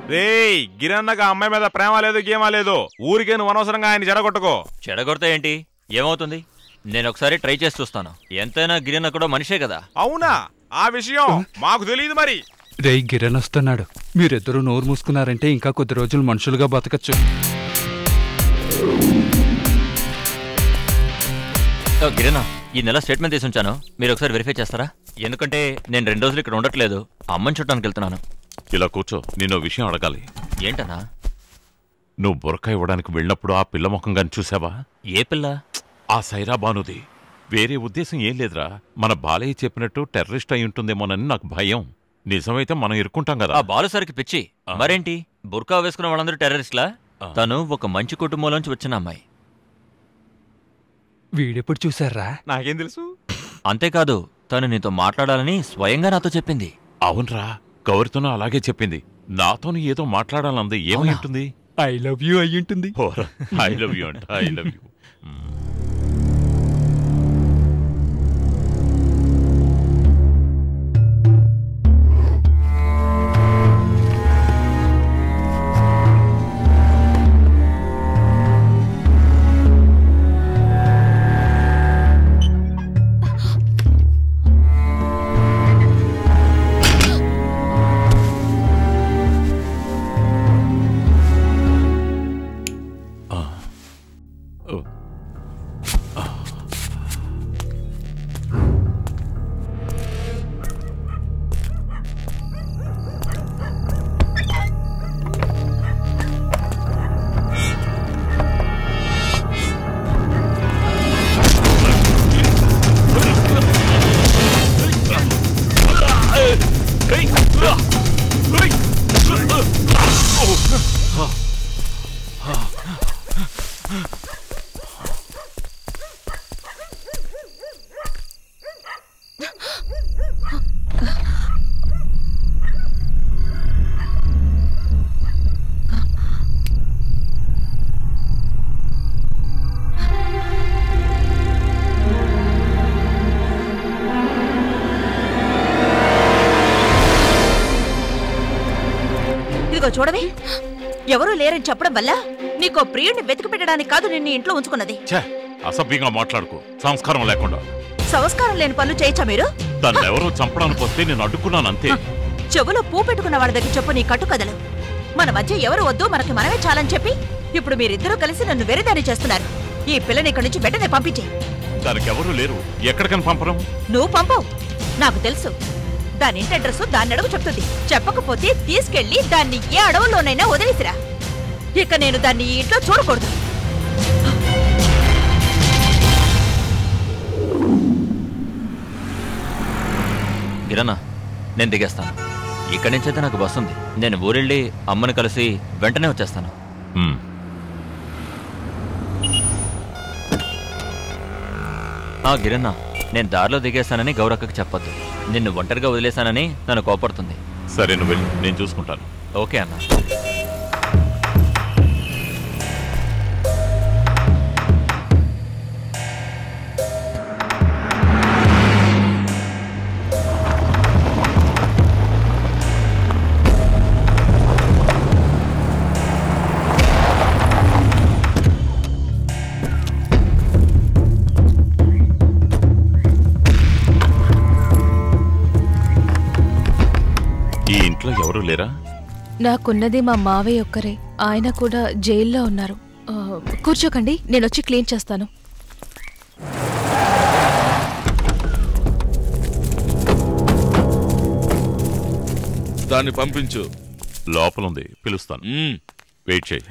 రేయ్ గిరన్నగా అమ్మాయి మీద ప్రేమ లేదు గేమా లేదు. ఊరికే నువ్వు అనవసరంగా ఆయన చెడగొట్టుకో. చెడగొడతా ఏంటి? ఏమవుతుంది? నేను ఒకసారి ట్రై చేసి చూస్తాను. ఎంతైనా గిరన్న కూడా మనిషే కదా. అవునా? ఆ విషయం మాకు తెలియదు మరి. రే గిరణ్ వస్తున్నాడు. మీరిద్దరూ నోరు మూసుకున్నారంటే ఇంకా కొద్ది రోజులు మనుషులుగా బతకచ్చు. గిరణ, ఈ నెల స్టేట్మెంట్ తీసి ఉంచాను, మీరు ఒకసారి వెరిఫై చేస్తారా? ఎందుకంటే నేను 2 రోజులు ఇక్కడ ఉండట్లేదు, అమ్మని చుట్టానికి వెళ్తున్నాను. ఇలా కూర్చో, నేను విషయం అడగాలి. ఏంటన్నా? నువ్వు బురక ఇవ్వడానికి వెళ్ళినప్పుడు ఆ పిల్ల ముఖం గాని చూసావా? ఏ పిల్ల? ఆ సైరా బానుది. వేరే ఉద్దేశం ఏం లేదురా, మన బాలయ్య చెప్పినట్టు టెర్రరిస్ట్ అయి ఉంటుందేమోనని నాకు భయం. నిజమైతే మనం ఇరుక్కుంటాం కదా. ఆ బాలుసారికి పిచ్చి. మరేంటి, బుర్కా వేసుకున్న వాళ్ళందరూ టెర్రరిస్ట్లా? తను ఒక మంచి కుటుంబంలోంచి వచ్చిన అమ్మాయి. వీడెప్పుడు చూసారా? నాకేం తెలుసు. అంతేకాదు, తను నీతో మాట్లాడాలని స్వయంగా నాతో చెప్పింది. అవునరా, గౌరితోనూ అలాగే చెప్పింది. నాతోనూ ఏదో మాట్లాడాలంది. ఏమై ఉంటుంది? ఐ లవ్ యూ అయి ఉంటుంది. ఐ లవ్ యూ అంట. I love you. చూడవే, ఎవరూ లేరని చెప్పడం వల్ల నీకో ప్రియుడిని వెతికి పెట్టడానికి కాదు నిన్ను ఇంట్లో ఉంచుకున్నది. అసభ్యంగా మాట్లాడుకో, సంస్కారం లేకుండా. సంస్కారం లేని పనులు చేయొచ్చా మీరు? తనెవరో చంపడానికి వస్తే నేను అడ్డుకున్నానంతే. చెవులో పూ పెట్టుకున్న వాళ్ళ దగ్గర చెప్పు నీ కట్టుకథలు. మన మధ్య ఎవరు వద్దు, మనకి మనమే చాలని చెప్పి ఇప్పుడు మీరిద్దరూ కలిసి నన్ను వెరిదారి చేస్తున్నారు. ఈ పిల్లని ఇక్కడి నుంచి వెంటనే పంపించే. దానికి ఎవరూ లేరు, ఎక్కడికని పంపడం? నువ్వు పంపవు, నాకు తెలుసు. దాని ఇంటి అడ్రస్ దాన్ని అడుగు చెప్తుంది. చెప్పకపోతే తీసుకెళ్లి దాన్ని ఏ అడవుల్లోనైనా వదిలేసిరా. ఇక నేను దాన్ని ఈ ఇంట్లో చూడకూడదు. గిరన్నా, నేను దిగేస్తాను. ఇక్కడి నుంచైతే నాకు బస్సు ఉంది. నేను ఊరెళ్ళి అమ్మని కలిసి వెంటనే వచ్చేస్తాను. గిరన్నా, నేను దారిలో దిగేస్తానని గౌరక్కకి చెప్పొద్దు. నిన్ను ఒంటరిగా వదిలేశానని నన్ను కోపడుతుంది. సరే, నువ్వు వెళ్ళి, నేను చూసుకుంటాను. ఓకే అన్న. ఎవరు లేరా? నాకున్నది మా మావయ్య ఒక్కరే. ఆయన కూడా జైల్లో ఉన్నారు. కూర్చోకండి, నేను వచ్చి క్లీన్ చేస్తాను. దాన్ని పంపించు. లోపలుంది, పిలుస్తాను. వెయిట్ చేయి.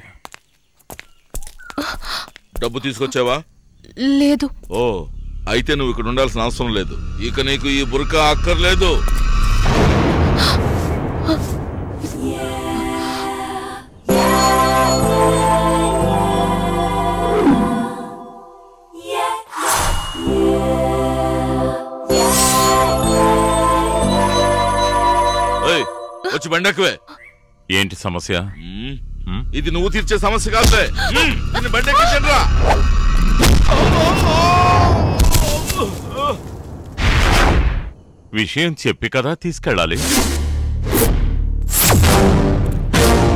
డబ్బు తీసుకొచ్చావా? లేదు. ఓ, అయితే నువ్వు ఇక్కడ ఉండాల్సిన అవసరం లేదు. ఇక నీకు ఈ బురకా అక్కర్లేదు. వచ్చి బండెక్కువే. ఏంటి సమస్య? ఇది నువ్వు తీర్చే సమస్య కాదులే. బండెక్కించండిరా. విషయం చెప్పి కదా తీసుకెళ్ళాలి.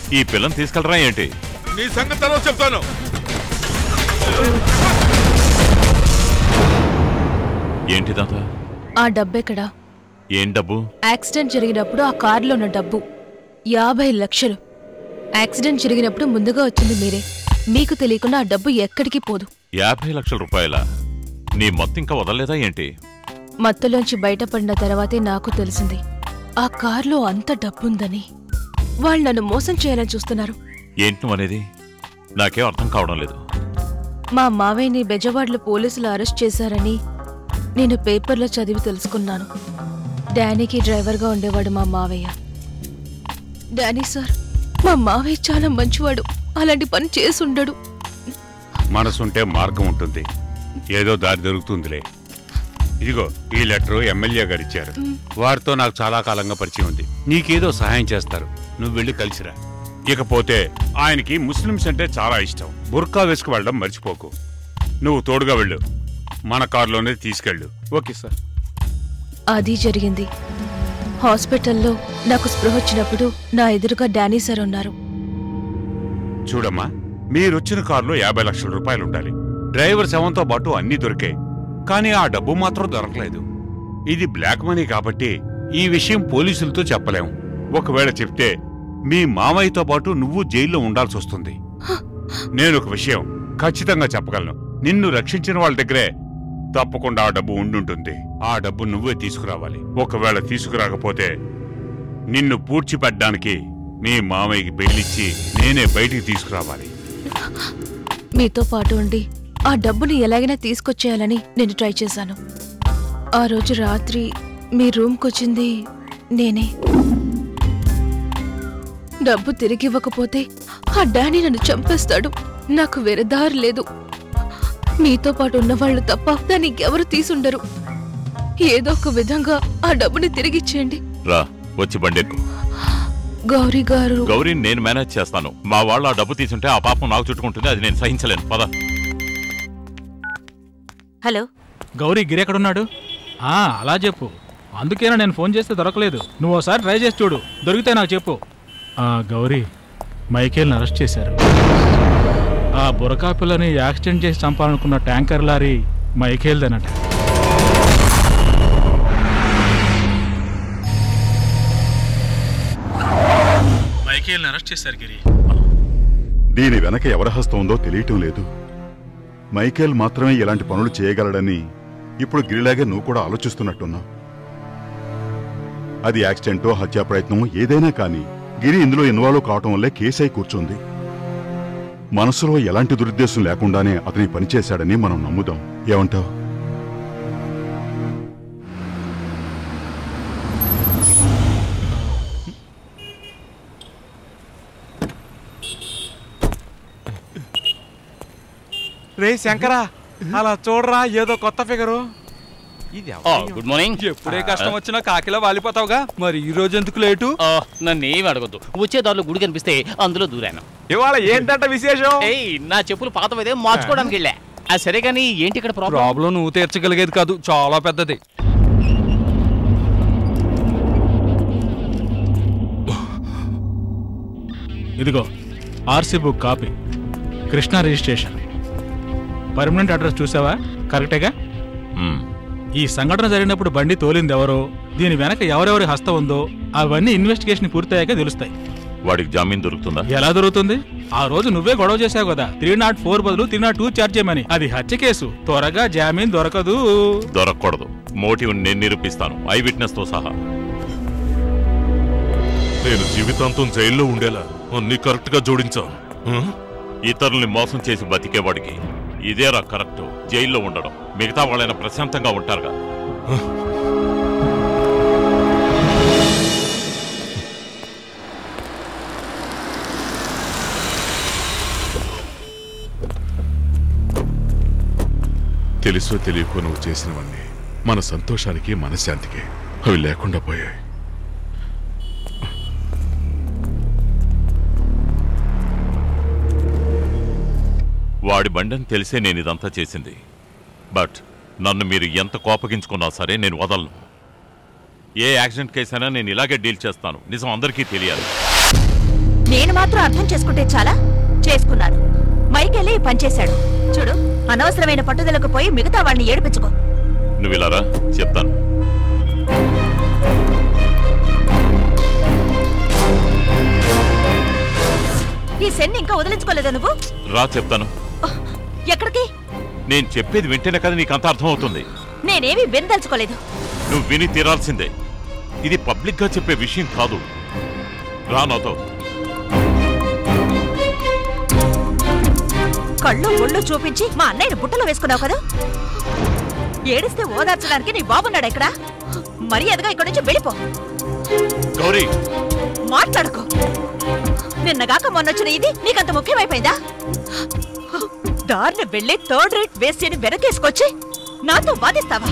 ఈ పిల్లని తీసుకెళ్ళరా ఏంటి? నీ సంగతి తర్వాత చెప్తాను. ఏంటి తాత? ఆ డబ్బెక్కడా? ఏం డబ్బు? యాక్సిడెంట్ జరిగినప్పుడు ఆ కారులో ఉన్న డబ్బు 50 లక్షలు. యాక్సిడెంట్ జరిగినప్పుడు ముందుగా వచ్చింది మీరే. మీకు తెలియకుండా ఆ డబ్బు ఎక్కడికి పోదు. 50 లక్షల రూపాయల? నీ మొత్తం ఇంకా వదలలేదా ఏంటి? మత్తులోంచి బయటపడిన తర్వాతే నాకు తెలిసింది ఆ కారులో అంత డబ్బుందని. వాళ్ళు నన్ను మోసం చేయాలని చూస్తున్నారు. ఏంటి నువ్వు అనేది? నాకేం అర్థం కావడం లేదు. మా మావయ్యని బెజవాడలో పోలీసులు అరెస్ట్ చేశారని నేను పేపర్లో చదివి తెలుసుకున్నాను. డానీకి డ్రైవర్గా ఉండేవాడు మా మావయ్య. డానీ సార్, మా మావయ్య చాలా మంచివాడు. అలాంటి పని చేసి ఉండడు. మనసుంటే మార్గం ఉంటుంది, ఏదో దారి దొరుకుతుందిలే. ఇదిగో ఈ లెటరు ఎమ్మెల్యే గారు ఇచ్చారు. వారితో నాకు చాలా కాలంగా పరిచయం ఉంది. నీకేదో సహాయం చేస్తారు, నువ్వు వెళ్ళి కలిసిరా. ఇకపోతే ఆయనకి ముస్లిమ్స్ అంటే చాలా ఇష్టం. బుర్కా వేసుకు వెళ్ళడం మర్చిపోకు. నువ్వు తోడుగా వెళ్ళు, మన కారులోనే తీసుకెళ్ళు. Okay sir. అది జరిగింది. హాస్పిటల్లో నాకు స్పృహ వచ్చినప్పుడు నా ఎదురుగా డానీ సార్ ఉన్నారు. చూడమ్మా, మీరొచ్చిన కారులో 50 లక్షల రూపాయలు ఉండాలి. డ్రైవర్ శవంతో పాటు అన్నీ దొరికాయి, కానీ ఆ డబ్బు మాత్రం దొరకలేదు. ఇది బ్లాక్ మనీ కాబట్టి ఈ విషయం పోలీసులతో చెప్పలేం. ఒకవేళ చెప్తే మీ మామయ్యతో పాటు నువ్వు జైల్లో ఉండాల్సి వస్తుంది. నేనొక విషయం ఖచ్చితంగా చెప్పగలను, నిన్ను రక్షించిన వాళ్ళ దగ్గరే తప్పకుండా ఆ డబ్బు ఉండుంటుంది. ఆ డబ్బు నువ్వే తీసుకురావాలి. ఒకవేళ తీసుకురాకపోతే నిన్ను పూడ్చిపెట్టడానికి మీ మామయ్యకి బెయిలిచ్చి నేనే బయటికి తీసుకురావాలి. మీతో పాటు ఉండి ఆ డబ్బుని ఎలాగైనా తీసుకొచ్చేయాలని నేను ట్రై చేశాను. ఆ రోజు రాత్రి మీ రూమ్కొచ్చింది నేనే. డబ్బు తిరిగి ఇవ్వకపోతే ఆ డానీ నన్ను చంపేస్తాడు. నాకు వేరే దారి లేదు. మీతో పాటు ఉన్నవాళ్లు తప్ప దాన్ని ఎవరు తీసుండరు. ఏదో ఒక విధంగా ఆ డబ్బుని తిరిగిచ్చేయండి. రా, వచ్చి బండెక్కు. గౌరీ గారు. గౌరీ నేను మేనేజ్ చేస్తాను. మా వాళ్ళు ఆ డబ్బు తీసుంటే ఆ పాపం నాకు చుట్టుకుంటుంది, అది నేను సహించలేను. పద. హలో గౌరీ, గిరెక్కడున్నాడు? అలా చెప్పు. అందుకేనా నేను ఫోన్ చేస్తే దొరకలేదు. నువ్వు ఒకసారి ట్రై చేసి చూడు, దొరికితే నాకు చెప్పు. గౌరీ, మైకేల్ని అరెస్ట్ చేశారు. ఆ బురకా పిల్లని యాక్సిడెంట్ చేసి చంపాలనుకున్న ట్యాంకర్ లారీ మైకేల్దేనట. మైకేల్ని అరెస్ట్ చేశారు గిరి. దీని వెనక ఎవరి హస్తం ఉందో తెలియటం లేదు. మైకేల్ మాత్రమే ఇలాంటి పనులు చేయగలడని ఇప్పుడు గిరిలాగే నువ్వు కూడా ఆలోచిస్తున్నట్టున్నావు. అది యాక్సిడెంటో హత్యా ప్రయత్నమో ఏదైనా కానీ గిరి ఇందులో ఇన్వాల్వ్ కావటం వల్లే కేసై కూర్చుంది. మనసులో ఎలాంటి దురుద్దేశం లేకుండానే అతని పనిచేశాడని మనం నమ్ముదాం. ఏమంటావు? రే శంకరా, అలా చూడరా, ఏదో కొత్త ఫిగరు. Good morning. ఎప్పుడే కష్టం వచ్చినా కాకిలా వాలిపోతావుగా, మరి ఈ రోజు ఎందుకు లేటు? నన్ను ఏమి అడగద్దు. వచ్చే దారిలో గుడి కనిపిస్తే అందులో దూరాను. ఇవాళ ఏంటంట విశేషం? నా చెప్పులు పాతవైతే మార్చుకోవడానికి వెళ్ళా. సరే కానీ ఏంటి ఇక్కడ ప్రాబ్లం? నువ్వు తీర్చగలిగేది కాదు, చాలా పెద్దది. ఇదిగో RC book copy, Krishna registration, permanent address చూసావా? కరెక్టేగా? ఈ సంఘటన జరిగినప్పుడు బండి తోలింది ఎవరో, దీని వెనక ఎవరెవరి హస్తం ఉందో అవన్నీ ఇన్వెస్టిగేషన్ పూర్తయ్యాక తెలుస్తాయి. వాడికి జామీన్ దొరుకుతుందా? ఎలా దొరుకుతుంది? ఆ రోజు నువ్వే గొడవ చేశావు కదా, 304 బదులు 302 చార్జ్ చేయమని. అది హత్య కేసు, త్వరగా జామీన్ దొరకదు. దొరకకూడదు. మోటివ్ నేను నిరూపిస్తాను, ఐ విట్నెస్ తో సహా. నేను జీవితాంతం జైల్లో ఉండేలా అన్ని కరెక్ట్ గా జోడించాను. ఇతరుల్ని మోసం చేసి బతికేవాడికి ఇదేరా కరెక్ట్, జైల్లో ఉండడం. మిగతా వాళ్ళైనా ప్రశాంతంగా ఉంటారుగా. తెలుసో తెలియకో నువ్వు చేసినవన్నీ మన సంతోషానికి మనశ్శాంతికి, అవి లేకుండా పోయాయి. వాడి బండని తెలిసే నేను ఇదంతా చేసింది. బట్ నన్ను మీరు ఎంత కోపగించుకున్నా సరే నేను వదలను. ఏ యాక్సిడెంట్ కేసైనా నేను ఇలాగే డీల్ చేస్తాను. నిజం అందరికీ తెలియాలి. నేను మాత్రం అర్థం చేసుకుంటే చాలా చేసుకున్నాను. మైకెళ్ళి పనిచేశాడు. చూడు, అనవసరమైన పట్టుదలకు పోయి మిగతా వాడిని ఏడిపించుకో. నువ్వు ఇలారా, చెప్తాను. ఈ సెన్ ఇంకా వదిలించుకోలేదా నువ్వు? రా చెప్తాను. ఎక్కడికి? నేను చెప్పేది వింటేనే కదా నీకు అంత అర్థం అవుతుంది. నేనేమీ వినదలుచుకోలేదు. నువ్వు విని తీరాల్సిందే. ఇది పబ్లిక్ గా చెప్పే విషయం కాదు. రా నాతో. కళ్ళు ఒళ్ళు చూపించి మా అన్నయ్యని బుట్టలో వేసుకున్నావు కదా. ఏడిస్తే ఓదార్చడానికి నీ బాబున్నాడు ఇక్కడ. మర్యాదగా ఇక్కడి నుంచి వెళ్ళిపో. గౌరీ, మాట్లాడుకో. నిన్నగాక మొన్నొచ్చిన ఇది నీకంత ముఖ్యమైపోయిందా? దారిని వెళ్ళి థర్డ్ రేట్ వేసి వెనకేసుకొచ్చి నాతో వాదిస్తావా?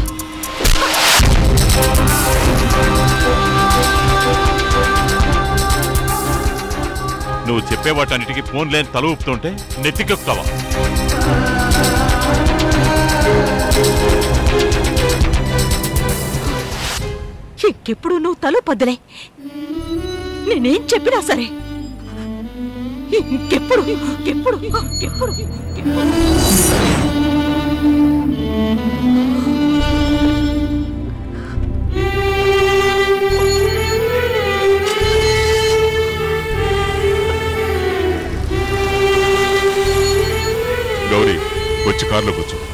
నువ్వు చెప్పే వాటన్నిటికీ ఫోన్ లేని తల ఊపుతుంటే నెత్తికెక్కుతావా? ఇంకెప్పుడు నువ్వు తలు పద్దులే. నేనేం చెప్పినా సరే ఇంకెప్పుడు ఎప్పుడు ఎప్పుడు గౌరీ, వచ్చి కారులో కూర్చో.